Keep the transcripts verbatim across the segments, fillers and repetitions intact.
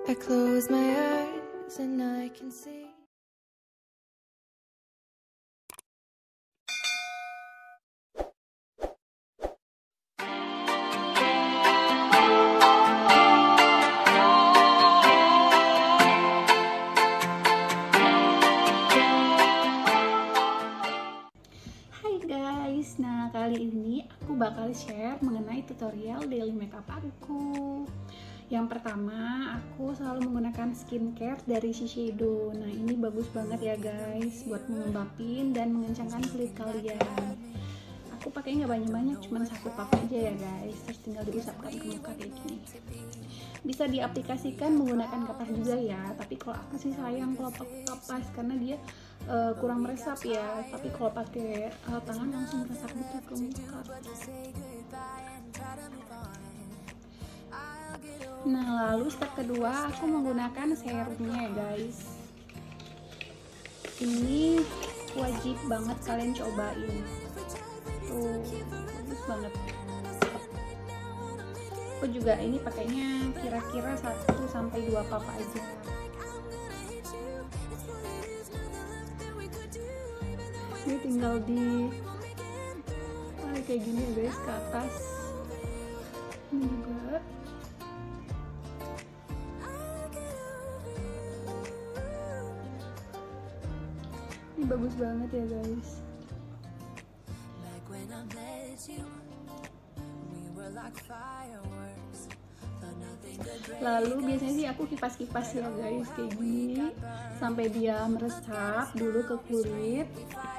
I close my eyes and I can see. Guys, nah kali ini aku bakal share mengenai tutorial daily makeup aku. Yang pertama, aku selalu menggunakan skincare dari Shiseido. Nah ini bagus banget ya guys, buat melembapin dan mengencangkan kulit kalian. Aku pakai nggak banyak-banyak, cuma satu pap aja ya guys. Terus tinggal diusapkan ke muka kayak gini. Bisa diaplikasikan menggunakan kapas juga ya, tapi kalau aku sih sayang kalau pakai kapas karena dia uh, kurang meresap ya. Tapi kalau pakai uh, tangan langsung meresap gitu ke muka. Nah lalu step kedua, aku menggunakan serumnya ya guys. Ini wajib banget kalian cobain. Tuh bagus banget. Aku juga ini pakainya kira-kira satu sampai dua pap aja. Ini tinggal di ah, kayak gini ya guys, ke atas. Ini juga. Ini bagus banget ya guys. Lalu biasanya sih aku kipas-kipas ya guys kayak gini sampai dia meresap dulu ke kulit.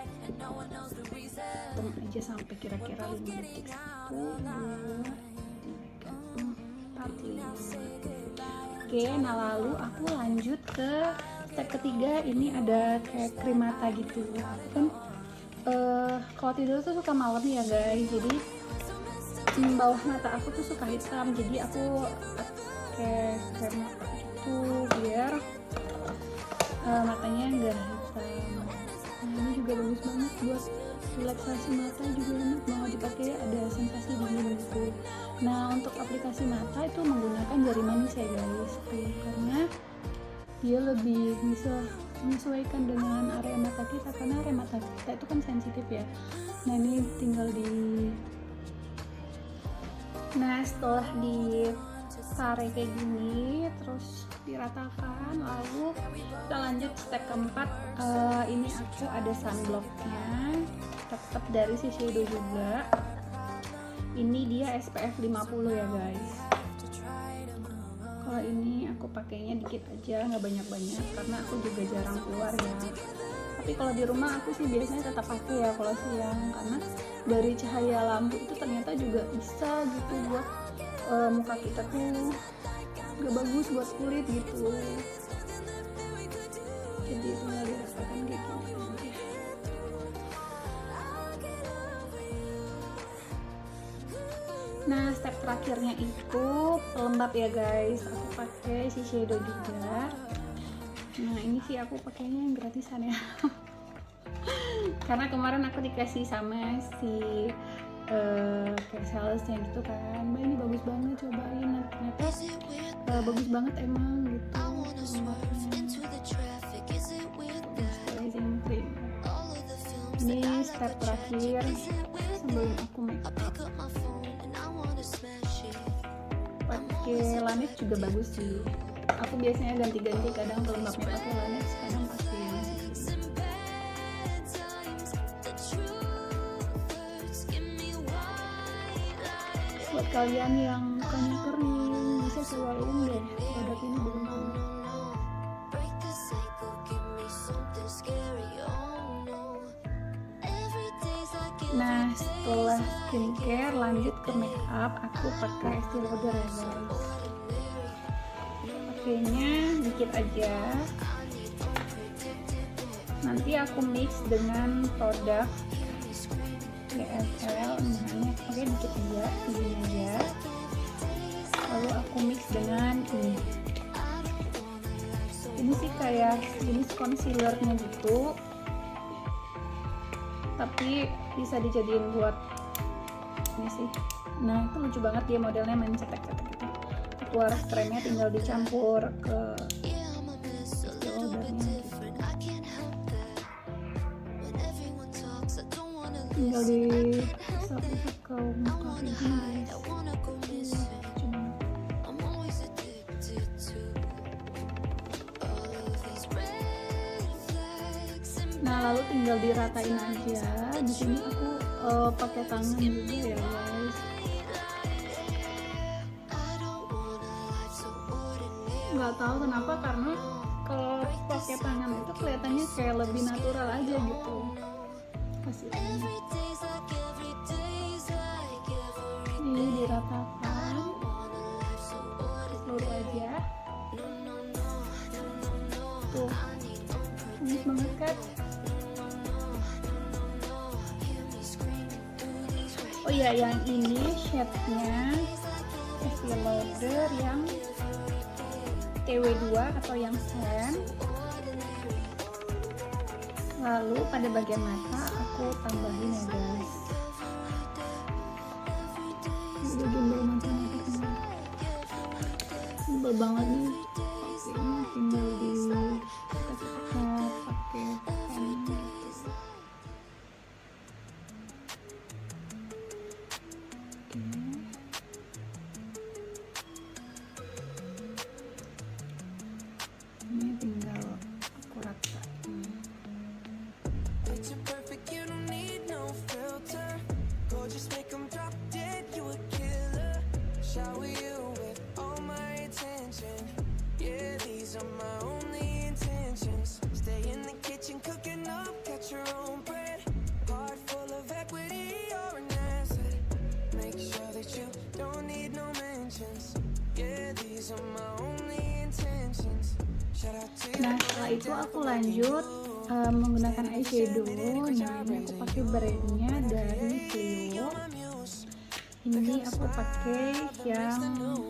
Tunggu aja sampai kira-kira lima detik. Satu, dua, tiga, empat, lima. Oke, nah lalu aku lanjut ke step ketiga. Ini ada kayak krim mata gitu. Aku kan uh, kalau tidur tuh suka malam ya guys, jadi bawah mata aku tuh suka hitam, jadi aku pakai krem mata gitu biar uh, matanya enggak hitam. Nah ini juga bagus banget buat relaksasi mata, juga enak banget dipakai, ada sensasi dingin gitu. Nah untuk aplikasi mata itu menggunakan jari manis ya guys, tuh, karena dia lebih bisa menyesuaikan dengan area mata kita, karena area mata kita itu kan sensitif ya. Nah ini tinggal di Nah setelah ditarik kayak gini, terus diratakan, lalu kita lanjut step keempat. Uh, ini aku ada sunblocknya, tetap dari Shiseido juga. Ini dia S P F lima puluh ya guys. Kalau ini aku pakainya dikit aja, nggak banyak-banyak, karena aku juga jarang keluar ya. Tapi kalau di rumah aku sih biasanya tetap pakai ya kalau siang, karena dari cahaya lampu itu ternyata juga bisa gitu buat uh, muka kita tuh gak bagus buat kulit gitu. Jadi tinggal dirasakan kayak gini aja. Nah step terakhirnya itu pelembab ya guys. Aku pakai Shiseido juga. Nah ini sih aku pakainya yang gratisan ya. Karena kemarin aku dikasih sama si uh, kayak salesnya gitu kan, Mbak ini bagus banget, cobain. Nah ternyata uh, bagus banget emang gitu. Ini step terakhir sebelum aku make up. Pakai Laneige juga bagus sih. Aku biasanya ganti-ganti, kadang pelembabnya pakai Laneige, kadang pakai buat kalian yang mukanya kering bisa cobain deh produk ini, bagus banget. Nah setelah skincare lanjut ke make up, aku pakai Estee Lauder ya guys. Pakainya dikit aja, nanti aku mix dengan produk Y S L, misalnya pakai dikit aja, segini aja. Lalu aku mix dengan ini. Ini sih kayak jenis concealernya gitu, tapi bisa dijadiin buat ini sih. Nah itu lucu banget dia modelnya, main cetek-cetek gitu. contour kremnya tinggal dicampur ke powdernya, tinggal di usap-usap ke muka ini guys. Nah lalu tinggal diratain aja. Di sini aku uh, pakai tangan juga ya guys. Nggak tahu kenapa, karena kalau pakai tangan itu kelihatannya kayak lebih natural aja gitu hasilnya. Ini diratakan seluruh aja. Tuh, manis banget kan? Oh iya, yang ini shade-nya Estee Lauder yang T W dua atau yang Sand. Lalu pada bagian mata aku tambahin ya guys. Ini gimbal mata-mata, gimbal banget nih. Pakainya tinggal di tekan pakai pen gitu. Oke. Ini tinggal aku ratain. Nah setelah itu aku lanjut uh, menggunakan eyeshadow. Nah ini aku pakai brandnya dari Clio. Ini aku pakai yang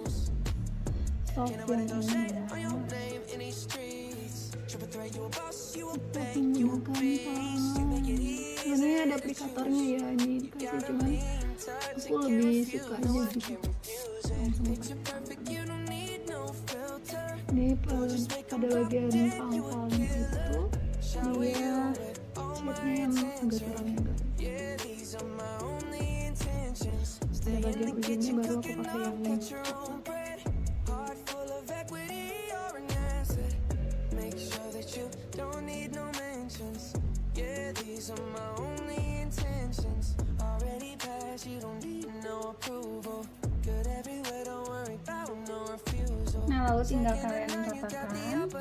soft yang ini ya. Aku menggunakan sebenarnya ada aplikatornya ya, ini dikasih, cuman aku lebih suka aja gitu langsung pakai. Ini pada bagian pangkalnya itu dia shade-nya yang agak terang ya guys. Pada bagian ujungnya baru aku pakai yang ini. Nah lalu tinggal kalian ratakan.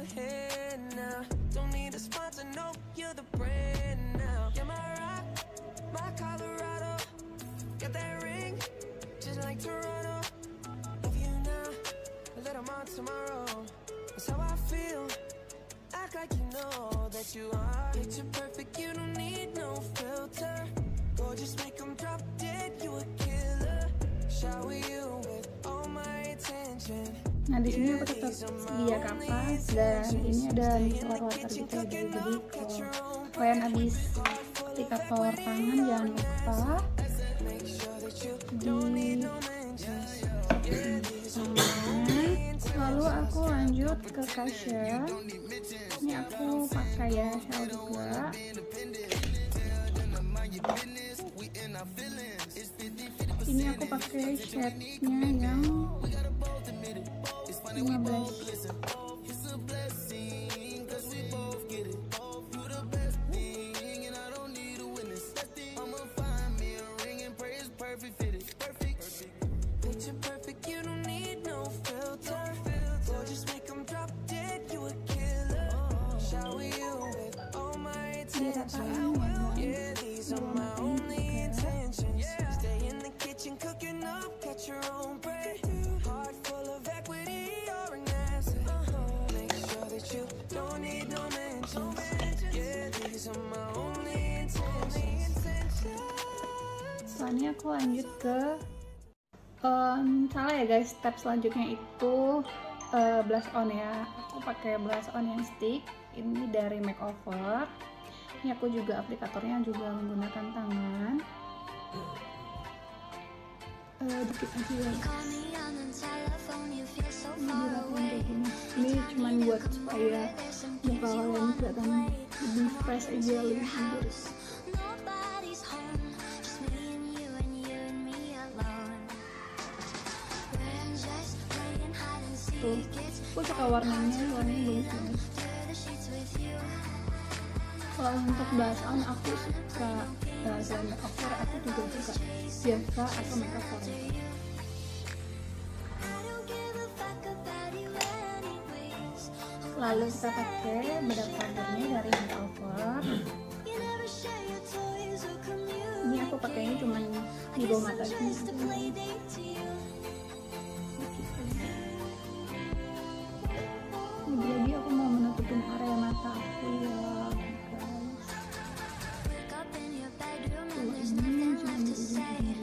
Nah di sini aku tetap sedia kapas dan ini ada micellar water gitu ya guys. Jadi kalau kalian habis aplikator tangan jangan lupa di tangan. Lalu aku lanjut ke kasya. Ini aku pakai ya gel juga. Ini aku pakai shade-nya yang lima belas. Diratain selanjutnya aku lanjut ke um, salah ya guys, step selanjutnya itu uh, blush on ya. Aku pakai blush on yang stick ini dari Makeover. Ini aku juga aplikatornya juga menggunakan tangan, uh, dikit aja ya. dirapiin kayak gini. Ini cuma buat supaya muka kalian kelihatan lebih fresh aja, lebih segar. Tuh, aku suka warnanya, warnanya bagus banget. Kalau untuk blush on aku suka uh, selain makeover, aku juga suka biasa atau makeup forever. Lalu kita pakai bedak powdernya dari makeover. Ini aku pakainya cuma di bawah mata gitu. Jadi aku mau menutupin area mata aku ya guys. Tuh, ini cuma di ujung-ujung.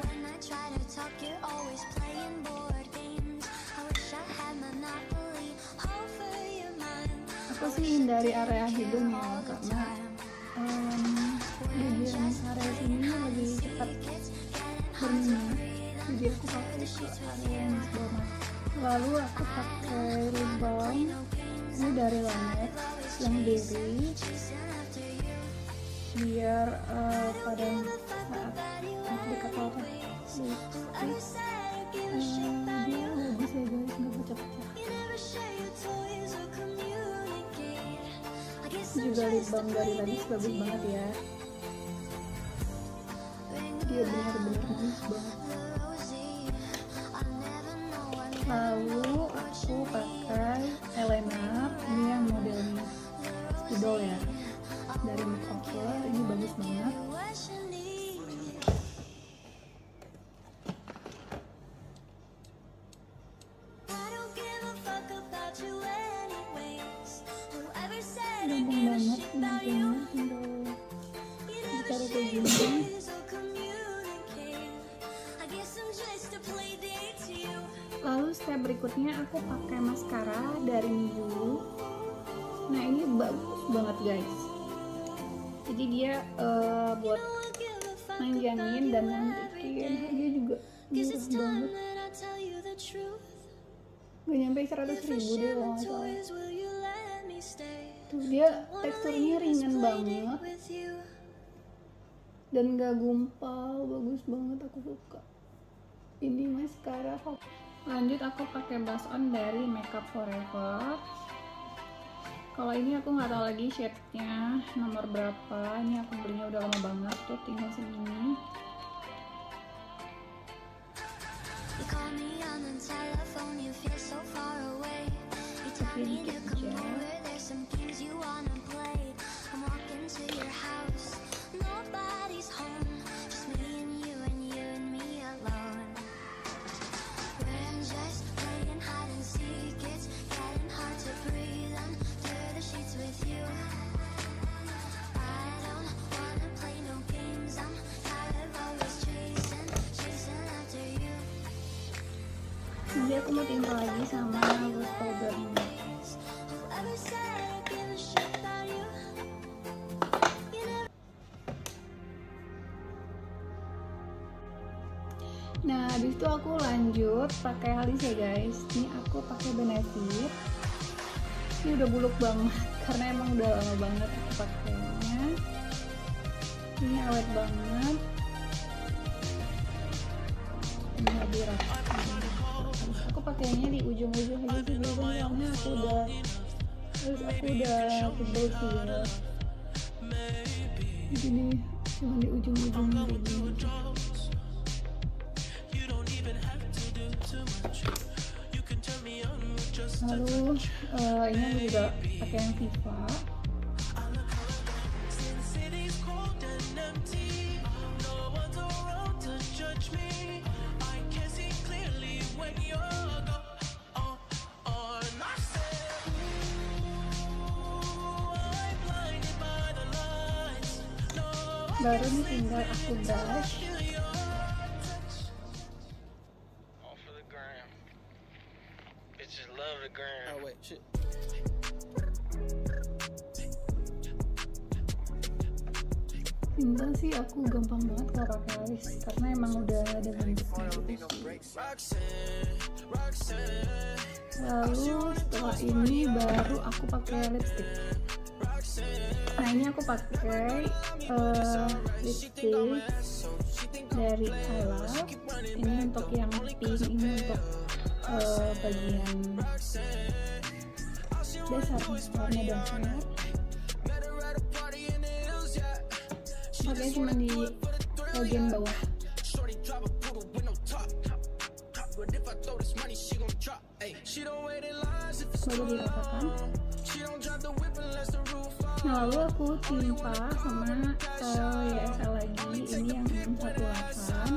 Aku sih hindari area hidung ya, karena um, bagian area sini lebih cepat berminyak. Jadi aku pakai ke area yang di bawah mata. Lalu aku pakai lip balm ini dari Laneige yang berry, biar uh, pada saat aplikasi apa lipstick uh, dia bagus ya guys, nggak pecah-pecah. Juga lip balm dari Laneige bagus banget ya, dia benar-benar manis banget. Lalu aku pakai eyeliner ini yang modelnya spidol ya, dari makeover, ini bagus banget. Gampang banget nantinya, tinggal ditaruh kayak gini. Lalu step berikutnya aku pakai maskara dari Miu. Nah ini bagus banget guys. Jadi dia uh, buat manjangin dan nantikin, harganya juga murah banget. Gak nyampe seratus ribu deh kalau nggak salah. Tuh dia teksturnya ringan banget dan gak gumpal, bagus banget, aku suka. Ini maskara. Lanjut aku pakai blush on dari Makeup Forever. Kalau ini aku nggak tahu lagi shade-nya nomor berapa. Ini aku belinya udah lama banget, tuh tinggal segini. Pakai dikit aja. Nanti aku mau tinggal lagi sama loose powdernya. Nah, habis itu aku lanjut pakai alis ya guys. Ini aku pakai Benefit. Ini udah buluk banget karena emang udah lama banget aku pakainya. Ini awet banget. Ini lebih rapi. Aku pakainya di ujung-ujung aja sih, soalnya aku udah terus aku udah tebel sih ya. Jadi nih cuma di ujung-ujung kayak gini. Lalu uh, ini aku juga pakai yang Viva. Baru nih tinggal aku brush. Oh wait, shit. Pinta sih aku gampang banget kalau pakai alis karena emang udah ada bentuknya gitu sih. Lalu setelah ini baru aku pakai lipstick. Nah ini aku pakai uh, lipstick dari I Love. Ini untuk yang pink, ini untuk uh, bagian dasar, warna dasar. Pakai cuma di bagian bawah. Baru diratakan. Nah lalu aku timpa sama uh, Y S L lagi. Ini yang enam satu delapan.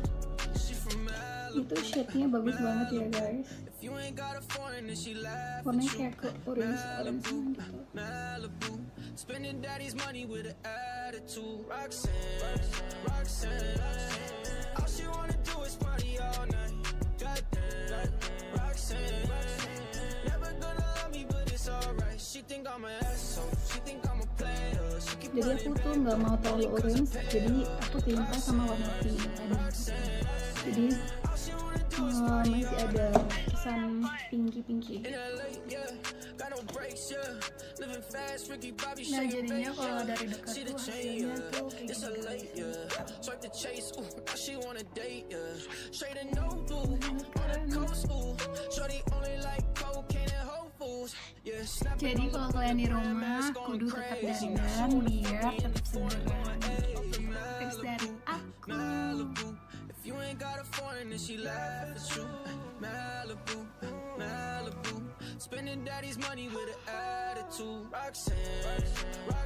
Itu shade-nya bagus banget ya guys. Warnanya kayak ke orange orange gitu. Spending daddy's money with an attitude. Roxanne, Roxanne, all she wanna do is party all night. Goddamn, Roxanne, never gonna love me but it's alright. She think I'm an asshole, she think I'm a player. Jadi aku tuh nggak mau terlalu orange, jadi aku timpa sama warna pink tadi. Jadi uh, masih ada kesan pinky-pinky. Nah jadinya kalau dari dekat tuh hasilnya tuh kayak gini. Jadi kalau kalian di rumah kudu tetap dandan biar tetap sederhana. Tips dari aku. You ain't got a foreign and she laugh at you. Malibu, Malibu, spending daddy's money with an attitude. Roxanne, Roxanne.